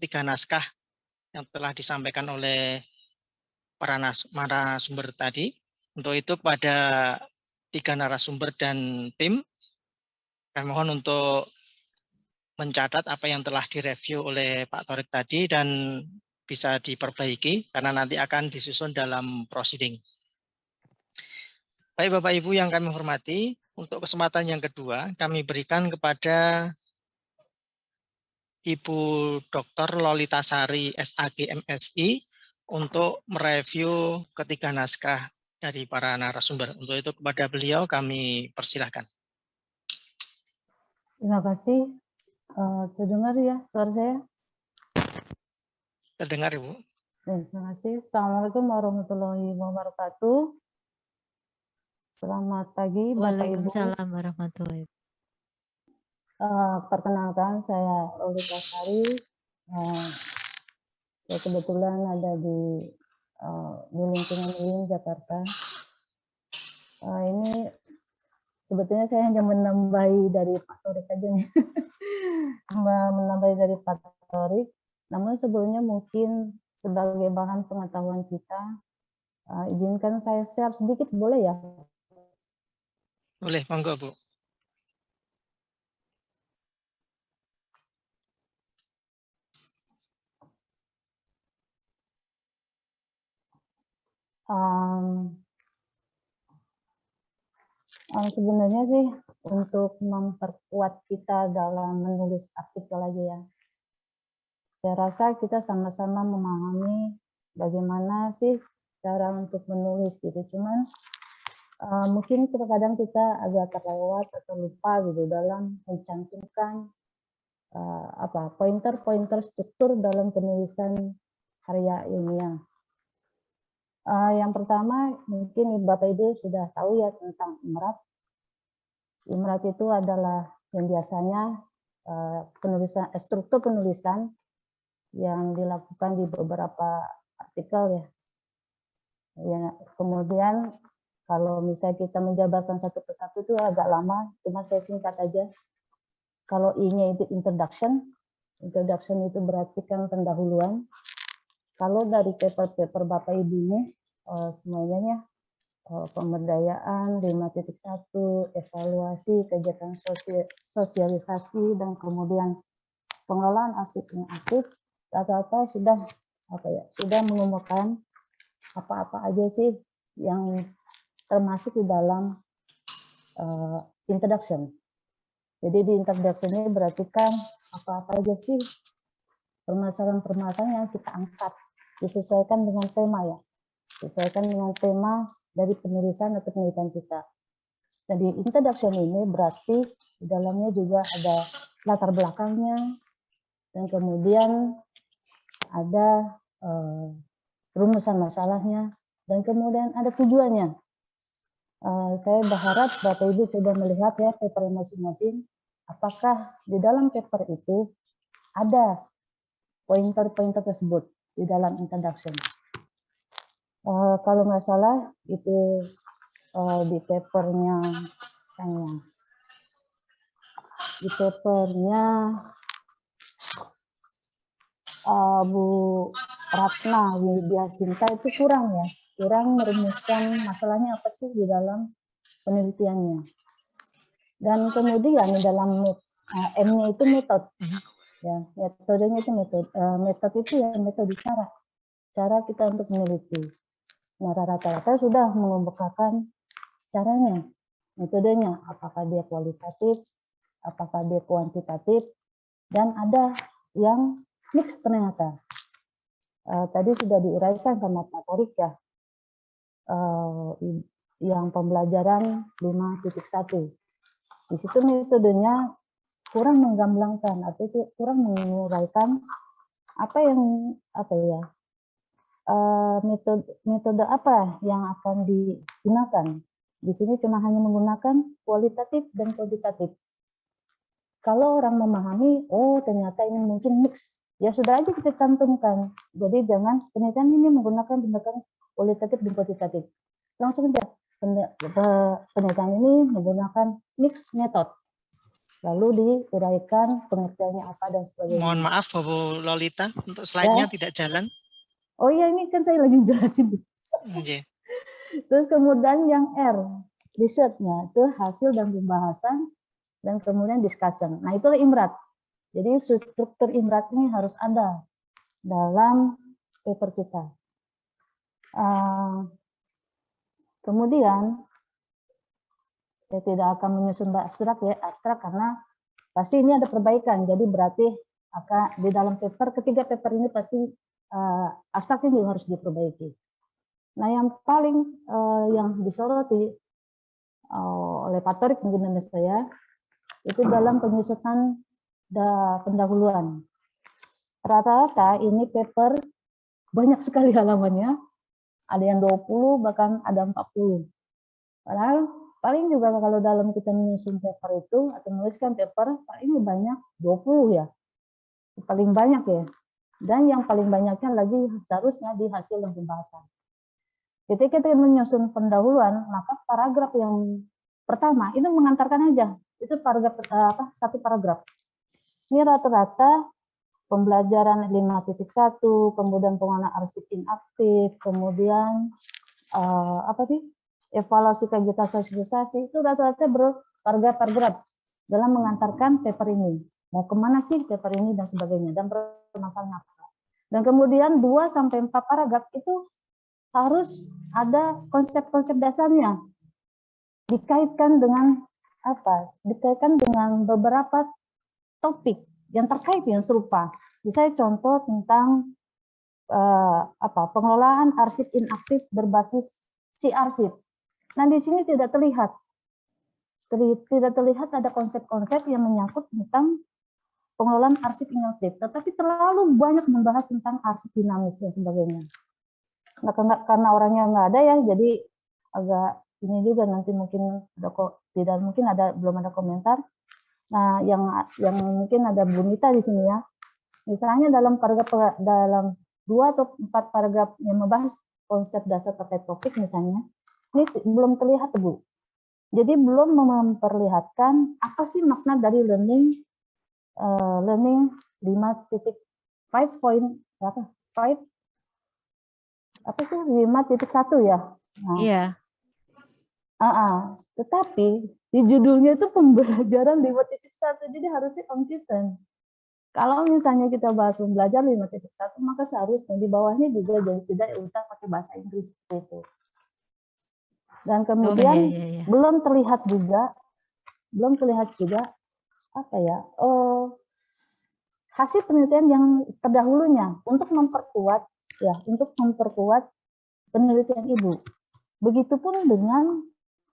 tiga naskah yang telah disampaikan oleh para narasumber tadi. Untuk itu kepada tiga narasumber dan tim, kami mohon untuk mencatat apa yang telah direview oleh Pak Torik tadi dan bisa diperbaiki karena nanti akan disusun dalam proceeding. Baik Bapak Ibu yang kami hormati, untuk kesempatan yang kedua kami berikan kepada Ibu Dr. Lolita Sari SAG MSI untuk mereview ketiga naskah dari para narasumber. Untuk itu kepada beliau kami persilahkan. Terima kasih. Terdengar ya suara saya? Terdengar Ibu. Terima kasih. Assalamualaikum warahmatullahi wabarakatuh. Selamat pagi Bapak Ibu. Waalaikumsalam warahmatullahi wabarakatuh. Perkenalkan saya Lolita Sari. Saya kebetulan ada di lingkungan UIN Jakarta. Ini sebetulnya saya hanya menambahi dari Pak Torik aja nih. Menambahi dari Pak Torik. Namun sebelumnya mungkin sebagai bahan pengetahuan kita, izinkan saya share sedikit boleh ya? Boleh, monggo Bu. Sebenarnya sih untuk memperkuat kita dalam menulis artikel aja ya. Saya rasa kita sama-sama memahami bagaimana sih cara untuk menulis gitu. Cuman mungkin terkadang kita agak terlewat atau lupa gitu dalam mencantumkan pointer-pointer struktur dalam penulisan karya ilmiah. Yang pertama mungkin Bapak Ibu sudah tahu ya tentang IMRAT. IMRAT itu adalah yang biasanya struktur penulisan yang dilakukan di beberapa artikel ya. Kemudian kalau misalnya kita menjabarkan satu persatu itu agak lama, cuma saya singkat aja. Kalau I-nya itu introduction itu berarti kan pendahuluan. Kalau dari paper Bapak Ibu ini semuanya ya, pemberdayaan 5.1, evaluasi kegiatan sosialisasi dan kemudian pengelolaan aspek yang aktif, rata-rata sudah mengemukakan apa-apa aja sih yang termasuk di dalam introduction. Jadi di introduction ini berarti kan apa-apa aja sih permasalahan-permasalahan yang kita angkat disesuaikan dengan tema ya, disesuaikan dengan tema dari penulisan atau penelitian kita. Jadi introduction ini berarti di dalamnya juga ada latar belakangnya dan kemudian ada rumusan masalahnya dan kemudian ada tujuannya. Saya berharap Bapak Ibu coba melihat ya paper masing-masing, apakah di dalam paper itu ada pointer-pointer tersebut di dalam introduction. Kalau nggak salah itu di papernya Bu Ratna Widyasinta itu kurang merumuskan masalahnya apa sih di dalam penelitiannya. Dan kemudian di dalam M-nya itu metode. Ya, metodenya itu metode itu ya metode cara kita untuk meneliti. Nah, rata-rata sudah mengemukakan caranya, metodenya, apakah dia kualitatif, apakah dia kuantitatif, dan ada yang mix ternyata. Tadi sudah diuraikan sama Pak Torik ya, yang pembelajaran 5.1. Di situ metodenya kurang menggamblangkan atau kurang menguraikan metode apa yang akan digunakan. Di sini cuma hanya menggunakan kualitatif dan kuantitatif. Kalau orang memahami, oh ternyata ini mungkin mix, ya sudah aja kita cantumkan. Jadi jangan penelitian ini menggunakan pendekatan kualitatif dan kuantitatif. Langsung aja penelitian ini menggunakan mix method. lalu diuraikan pengertiannya apa dan sebagainya. Mohon maaf Bu Lolita, untuk slide-nya tidak jalan. Oh iya, ini kan saya lagi jelasin. Terus kemudian yang R, research-nya itu hasil dan pembahasan dan kemudian discussion. Nah, itulah IMRAT. Jadi struktur IMRAT ini harus ada dalam paper kita. Kemudian saya tidak akan menyusun abstrak ya, abstrak karena pasti ini ada perbaikan. Jadi berarti akan di dalam paper, ketiga paper ini pasti abstraknya juga harus diperbaiki. Nah, yang paling yang disoroti oleh Pak Torik mungkin dan saya itu dalam penyusunan pendahuluan. Rata-rata ini paper banyak sekali halamannya, ada yang 20 bahkan ada 40. Padahal paling juga kalau dalam kita menyusun paper itu atau menuliskan paper paling banyak 20 ya. Paling banyak ya. Dan yang paling banyaknya lagi seharusnya di hasil dan pembahasan. Ketika kita menyusun pendahuluan, maka paragraf yang pertama itu mengantarkan aja. Itu paragraf satu paragraf. Ini rata-rata pembelajaran 5.1, kemudian pengelolaan arsip inaktif, kemudian evaluasi kegiatan sosialisasi, itu rata-rata berparagraf-paragraf dalam mengantarkan paper ini. Mau kemana sih paper ini dan sebagainya, dan permasalahan apa. Dan kemudian 2-4 paragraf itu harus ada konsep-konsep dasarnya. Dikaitkan dengan apa? Dikaitkan dengan beberapa topik yang terkait yang serupa. Misalnya contoh tentang pengelolaan arsip inaktif berbasis C-arsip. Nah, di sini tidak terlihat ada konsep-konsep yang menyangkut tentang pengelolaan arsip inaktif, tetapi terlalu banyak membahas tentang arsip dinamis dan sebagainya. Nah, karena orangnya nggak ada ya, jadi agak ini juga nanti mungkin belum ada komentar. Nah, yang mungkin ada Bu Nita di sini ya. Misalnya dalam 2 atau 4 paragraf yang membahas konsep dasar terkait topik misalnya, ini belum terlihat Bu. Jadi belum memperlihatkan apa sih makna dari learning 5.1 ya. Nah, Iya. Tetapi di judulnya itu pembelajaran 5.1, jadi harusnya konsisten. Kalau misalnya kita bahas pembelajaran 5.1, maka seharusnya di bawahnya juga jadi tidak usah pakai bahasa Inggris itu. Dan kemudian belum terlihat juga hasil penelitian yang terdahulunya untuk memperkuat penelitian Ibu. Begitupun dengan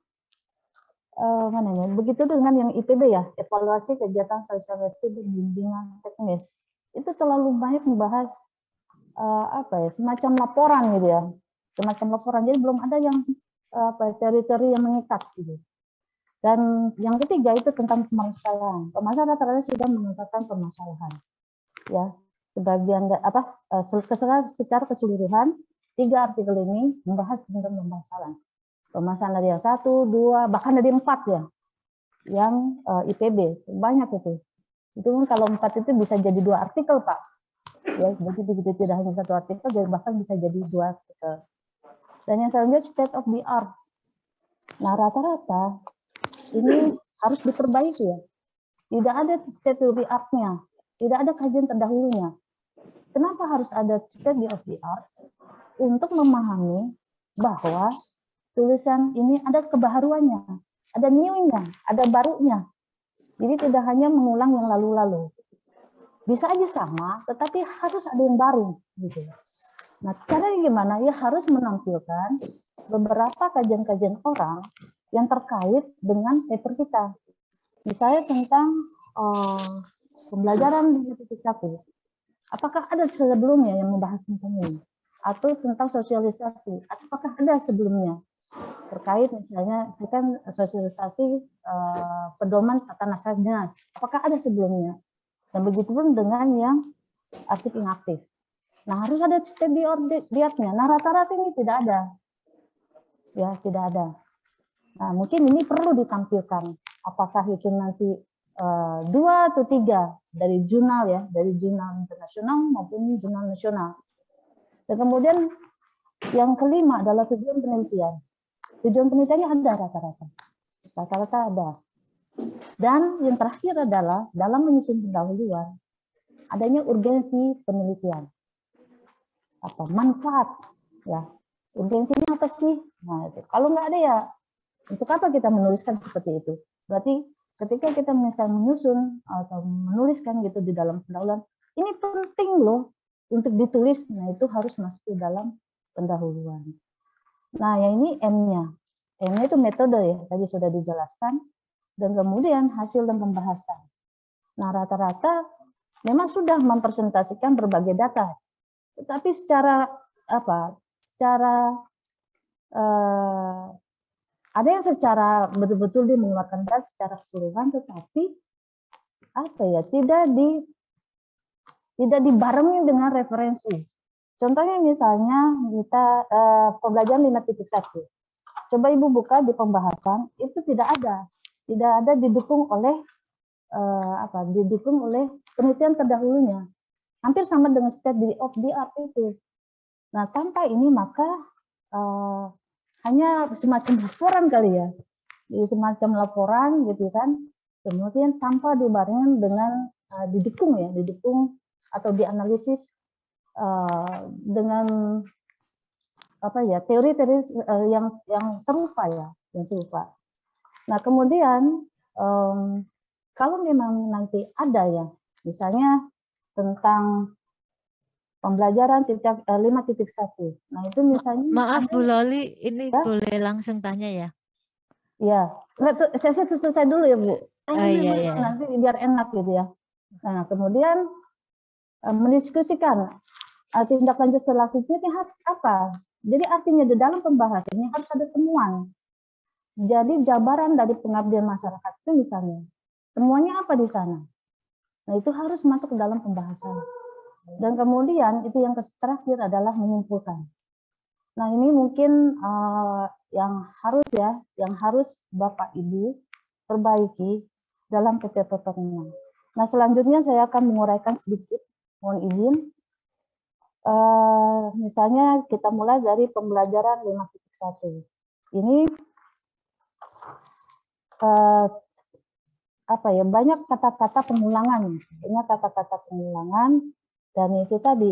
yang IPB ya, evaluasi kegiatan sosialisasi dan bimbingan teknis. Itu terlalu banyak membahas semacam laporan gitu ya. Semacam laporan. Jadi belum ada yang teori-teori yang mengikat gitu. Dan yang ketiga itu tentang permasalahan. Permasalahan rata-rata sudah mengungkapkan permasalahan. Ya, sebagian secara keseluruhan 3 artikel ini membahas tentang permasalahan. Permasalahan dari yang 1, 2, bahkan dari 4 ya. Yang IPB banyak itu. Itu kan kalau 4 itu bisa jadi 2 artikel, Pak. Ya, jadi begitu tidak hanya 1 artikel, bahkan bisa jadi 2 artikel. Dan yang selanjutnya state of the art. Nah, rata-rata ini harus diperbaiki ya. Tidak ada state of the art-nya. Tidak ada kajian terdahulunya. Kenapa harus ada state of the art? Untuk memahami bahwa tulisan ini ada kebaharuannya, ada new-nya, ada barunya. Jadi tidak hanya mengulang yang lalu-lalu. Bisa aja sama, tetapi harus ada yang baru. Gitu. Nah, caranya gimana? Ya harus menampilkan beberapa kajian-kajian orang yang terkait dengan paper kita. Misalnya tentang pembelajaran 5.1. Apakah ada sebelumnya yang membahas tentang ini? Atau tentang sosialisasi? Apakah ada sebelumnya? Terkait misalnya kan sosialisasi pedoman tata naskah dinas. Apakah ada sebelumnya? Dan begitu pun dengan yang arsip inaktif. Nah, harus ada state di art-nya. Nah, rata-rata ini tidak ada. Ya, tidak ada. Nah, mungkin ini perlu ditampilkan. Apakah itu nanti 2 atau 3 dari jurnal ya, dari jurnal internasional maupun jurnal nasional. Dan kemudian yang kelima adalah tujuan penelitian. Tujuan penelitiannya ada rata-rata. Rata-rata ada. Dan yang terakhir adalah dalam menyusun pendahuluan, adanya urgensi penelitian. Apa manfaat ya? Urgensinya apa sih? Nah, itu. Kalau nggak ada ya, untuk apa kita menuliskan seperti itu? Berarti ketika kita misalnya menyusun atau menuliskan gitu di dalam pendahuluan, ini penting loh untuk ditulis. Nah, itu harus masuk di dalam pendahuluan. Nah, yang ini M-nya. M-nya itu metode ya, tadi sudah dijelaskan. Dan kemudian hasil dan pembahasan. Nah, rata-rata memang sudah mempresentasikan berbagai data. Tetapi secara apa? Secara ada yang secara betul-betul dia mengeluarkan data secara keseluruhan, tetapi apa ya, tidak dibarengi dengan referensi. Contohnya misalnya kita pembelajaran 5.1. Coba Ibu buka di pembahasan, itu tidak ada didukung oleh didukung oleh penelitian terdahulunya. Hampir sama dengan state of the art itu. Nah, tanpa ini maka hanya semacam laporan kali ya. Jadi semacam laporan gitu kan. Kemudian tanpa dibarengi dengan didukung atau dianalisis dengan apa ya, teori-teori yang serupa ya, yang serupa. Nah, kemudian kalau memang nanti ada ya, misalnya tentang pembelajaran 5.1. Nah, itu misalnya Maaf Bu Loli, ini ya? boleh langsung tanya ya? Iya. Saya selesai dulu ya, Bu. Iya. Nanti biar enak gitu ya. Nah, kemudian mendiskusikan tindak lanjut selanjutnya apa. Jadi artinya di dalam pembahasannya harus ada temuan. Jadi jabaran dari pengabdian masyarakat itu misalnya, temuannya apa di sana? Nah, itu harus masuk ke dalam pembahasan. Dan kemudian itu yang terakhir adalah menyimpulkan. Nah, ini mungkin yang harus Bapak Ibu perbaiki dalam PT-PT-nya. Nah, selanjutnya saya akan menguraikan sedikit, mohon izin. Misalnya kita mulai dari pembelajaran 5.1. Ini banyak kata-kata pengulangan, dan itu tadi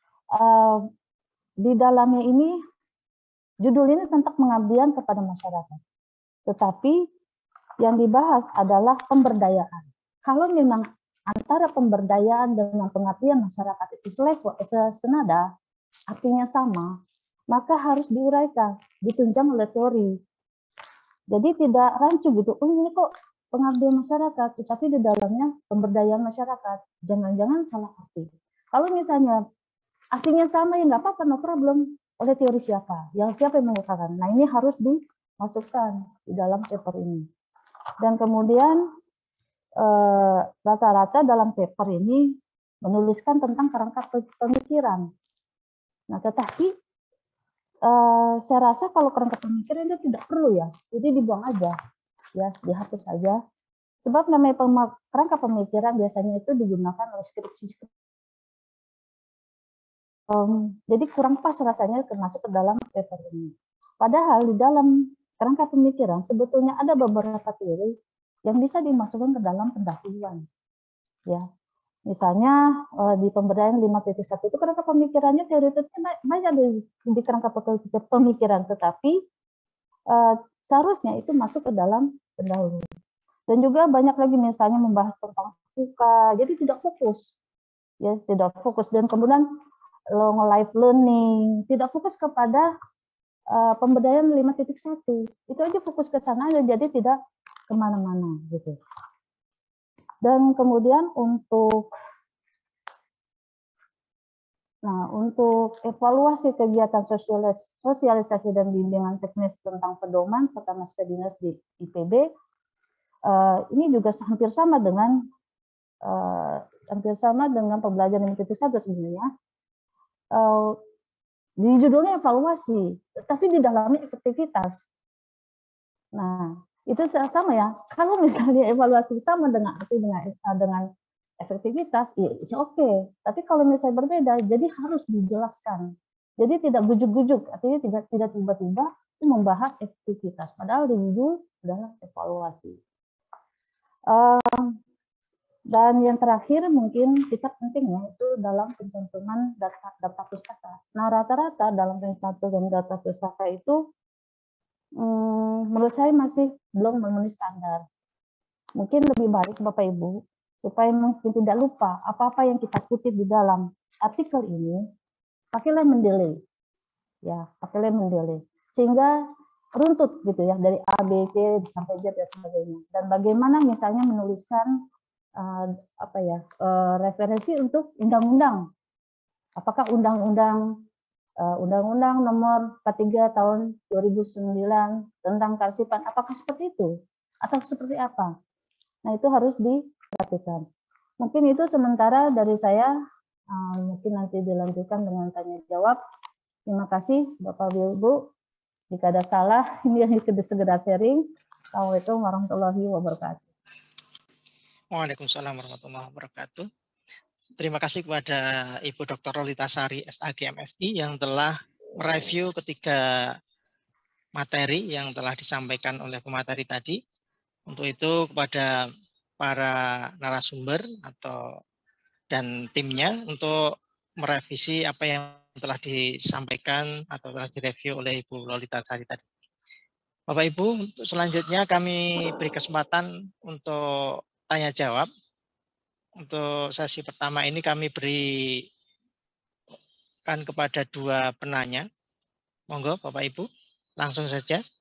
di dalamnya ini judul ini tentang pengabdian kepada masyarakat. Tetapi yang dibahas adalah pemberdayaan. Kalau memang antara pemberdayaan dengan pengabdian masyarakat itu senada, artinya sama, maka harus diuraikan, ditunjang oleh teori. Jadi tidak rancu gitu, ini kok pengabdian masyarakat, tetapi di dalamnya pemberdayaan masyarakat. Jangan-jangan salah arti. Kalau misalnya artinya sama, ya nggak apa-apa, no problem. Oleh teori siapa? Siapa yang mengatakan? Nah, ini harus dimasukkan di dalam paper ini. Dan kemudian rata-rata dalam paper ini menuliskan tentang kerangka pemikiran. Nah, tetapi saya rasa kalau kerangka pemikiran itu tidak perlu ya, jadi dibuang aja, ya dihapus saja. Sebab namanya kerangka pemikiran biasanya itu digunakan oleh skripsi. Jadi kurang pas rasanya masuk ke dalam paper ini. Padahal di dalam kerangka pemikiran sebetulnya ada beberapa teori yang bisa dimasukkan ke dalam pendahuluan. Ya, misalnya di pemberdayaan 5.1 itu kerangka pemikirannya teoritisnya banyak di kerangka pemikiran, tetapi seharusnya itu masuk ke dalam pendahuluan. Dan juga banyak lagi misalnya membahas tentang suka, jadi tidak fokus, ya tidak fokus. Dan kemudian long life learning, tidak fokus kepada pemberdayaan 5.1. Itu aja fokus ke sana aja, jadi tidak kemana-mana gitu. Dan kemudian untuk evaluasi kegiatan sosialisasi dan bimbingan teknis tentang pedoman serta naskah dinas di IPB, ini juga hampir sama dengan pembelajaran 5.1 sebenarnya. Di judulnya evaluasi, tapi di dalamnya efektivitas. Nah, itu sama ya. Kalau misalnya evaluasi sama dengan arti dengan efektivitas, ya oke. Tapi kalau misalnya berbeda, jadi harus dijelaskan. Jadi tidak gujuk-gujuk, artinya tidak tiba-tiba membahas efektivitas. Padahal di judul adalah evaluasi. Dan yang terakhir mungkin kita penting ya, itu dalam pencantuman data pustaka. Nah, rata-rata dalam pencantuman data pustaka itu menurut saya masih belum memenuhi standar. Mungkin lebih baik Bapak Ibu, supaya mungkin tidak lupa apa-apa yang kita kutip di dalam artikel ini, pakailah mendelay. Ya, pakailah mendelay. Sehingga runtut gitu ya, dari A, B, C, sampai Z dan sebagainya. Dan bagaimana misalnya menuliskan referensi untuk undang-undang. Apakah undang-undang nomor 43 tahun 2009 tentang kearsipan, apakah seperti itu atau seperti apa? Nah, itu harus diperhatikan. Mungkin itu sementara dari saya, mungkin nanti dilanjutkan dengan tanya jawab. Terima kasih Bapak Ibu. Jika ada salah, ini yang segera sharing. Assalamualaikum warahmatullahi wabarakatuh. Waalaikumsalam warahmatullahi wabarakatuh. Terima kasih kepada Ibu Dr. Lolita Sari, SAG MSI, yang telah mereview ketiga materi yang telah disampaikan oleh pemateri tadi. Untuk itu kepada para narasumber dan timnya untuk merevisi apa yang telah disampaikan atau telah direview oleh Ibu Lolita Sari tadi. Bapak Ibu, selanjutnya kami beri kesempatan untuk tanya jawab. Untuk sesi pertama ini kami berikan kepada dua penanya. Monggo Bapak Ibu, langsung saja.